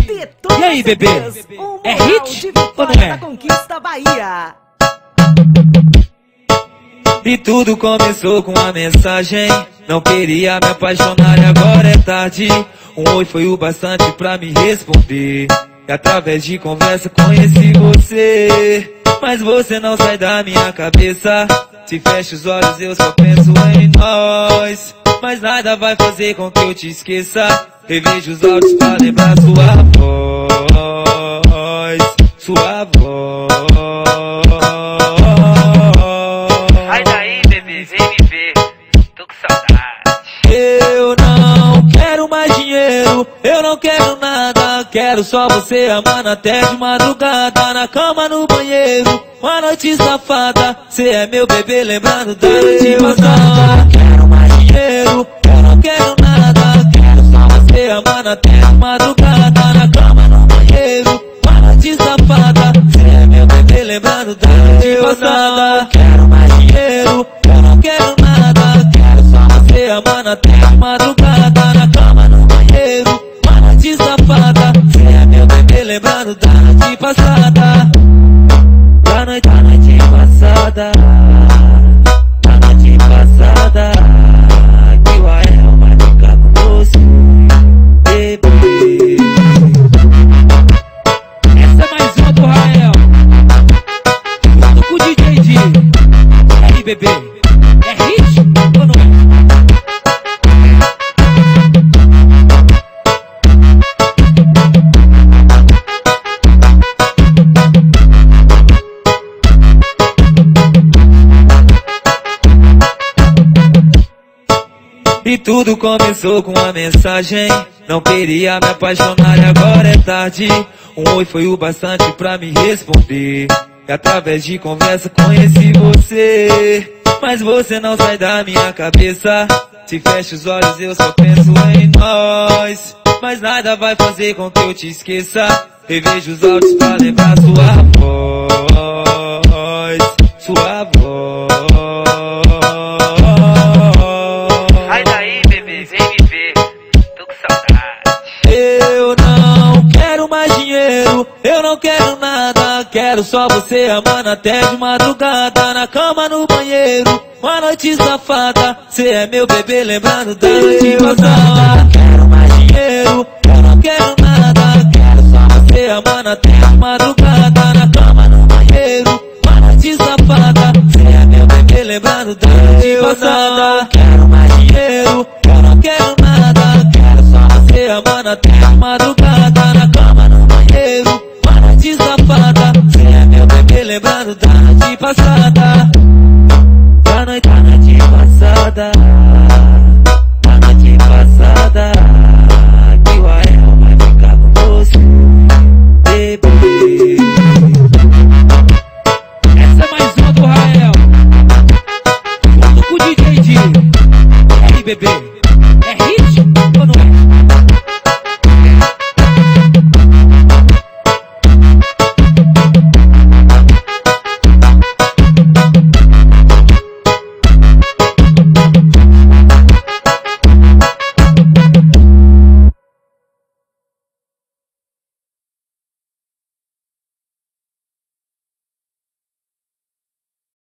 E aí, bebê? É hit ou não é? Conquista Bahia. E tudo começou com uma mensagem. Não queria me apaixonar e agora é tarde. Um oi foi o bastante pra me responder. E através de conversa conheci você. Mas você não sai da minha cabeça. Se fecha os olhos eu só penso em nós. Mas nada vai fazer com que eu te esqueça. Revejo os áudios pra lembrar sua voz. Sua voz. Sai daí, bebê, vem me ver. Tô com saudade. Eu não quero mais dinheiro, eu não quero nada. Quero só você amando até de madrugada. Na cama, no banheiro, uma noite safada. Cê é meu bebê, lembrando da noite passada. Não quero mais dinheiro, eu não quero nada. Quero só você amando até de madrugada. Na cama, no banheiro, uma noite safada. Cê é meu bebê, lembrando da noite passada. Não quero mais dinheiro, eu não quero nada. Quero só você amando até de madrugada. Na cama, no banheiro, uma noite safada. Cê é meu bebê, lembrando da noite passada. Da noite passada. Da noite passada. Que o Ael vai ficar com você, bebê. Essa é mais uma do Rael. Junto com o DJ D. E aí, bebê? É hit ou não é? E tudo começou com uma mensagem. Não queria me apaixonar e agora é tarde. Um oi foi o bastante pra me responder. E através de conversa conheci você. Mas você não sai da minha cabeça. Se fecha os olhos eu só penso em nós. Mas nada vai fazer com que eu te esqueça. Revejo os áudios pra lembrar sua voz. Sua voz. Sai daí, bebê, vem me ver. Tô com saudade. Eu não quero mais dinheiro, eu não quero nada. Quero só você amando até de madrugada. Na cama, no banheiro, uma noite safada. Cê é meu bebê, lembrando da noite passada. Não quero mais dinheiro, eu não quero nada. Quero só você amando até de madrugada. Na cama, no banheiro, uma noite safada. Cê é meu bebê, lembrando da noite passada. Não quero mais dinheiro, eu não quero nada. Quero só você amando até de madrugada. Na cama, no banheiro, uma noite safada. Cê é meu bebê, lembrando da noite passada. Da noite passada. Da noite passada. Que o Ael vai ficar com você, bebê. Essa é mais uma do Rael. Junto com o DJ D. E aí, bebê? É hit